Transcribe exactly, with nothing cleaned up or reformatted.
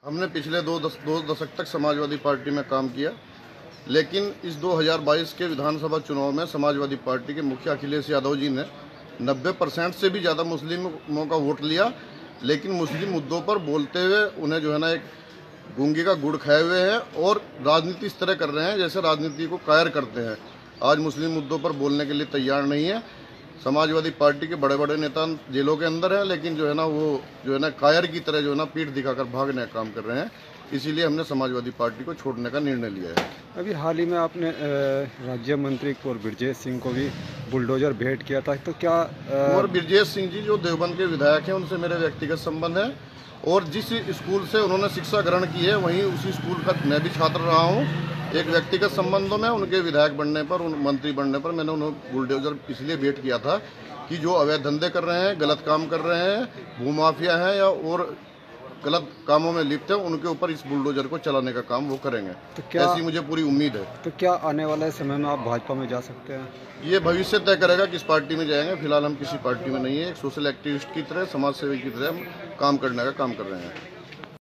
हमने पिछले दो दस दो दशक तक समाजवादी पार्टी में काम किया, लेकिन इस दो हज़ार बाईस के विधानसभा चुनाव में समाजवादी पार्टी के मुखिया अखिलेश यादव जी ने नब्बे परसेंट से भी ज़्यादा मुस्लिमों का वोट लिया। लेकिन मुस्लिम मुद्दों पर बोलते हुए उन्हें जो है ना एक गूंगे का गुड़ खाए हुए हैं और राजनीति इस तरह कर रहे हैं जैसे राजनीति को कायर करते हैं। आज मुस्लिम मुद्दों पर बोलने के लिए तैयार नहीं है। समाजवादी पार्टी के बड़े बड़े नेता जेलों के अंदर हैं, लेकिन जो है ना वो जो है ना कायर की तरह जो है ना पीठ दिखाकर भागने का काम कर रहे हैं। इसीलिए हमने समाजवादी पार्टी को छोड़ने का निर्णय लिया है। अभी हाल ही में आपने राज्य मंत्री कुंवर ब्रजेश सिंह को भी बुलडोजर भेंट किया था, तो क्या कुंवर ब्रजेश सिंह जी जो देवबंद के विधायक हैं, उनसे मेरे व्यक्तिगत संबंध है और जिस स्कूल से उन्होंने शिक्षा ग्रहण की है वहीं उसी स्कूल का मैं भी छात्र रहा हूँ। एक व्यक्तिगत संबंधों में उनके विधायक बनने पर, उन मंत्री बनने पर मैंने उन्हें बुलडोजर इसलिए भेंट किया था कि जो अवैध धंधे कर रहे हैं, गलत काम कर रहे हैं, भूमाफिया हैं या और गलत कामों में लिप्त हैं, उनके ऊपर इस बुलडोजर को चलाने का काम वो करेंगे। तो क्या ऐसी मुझे पूरी उम्मीद है। तो क्या आने वाले समय में आप भाजपा में जा सकते हैं? ये भविष्य तय करेगा किस पार्टी में जाएंगे। फिलहाल हम किसी पार्टी में नहीं है। एक सोशल एक्टिविस्ट की तरह, समाज सेवी की तरह हम काम करने का काम कर रहे हैं।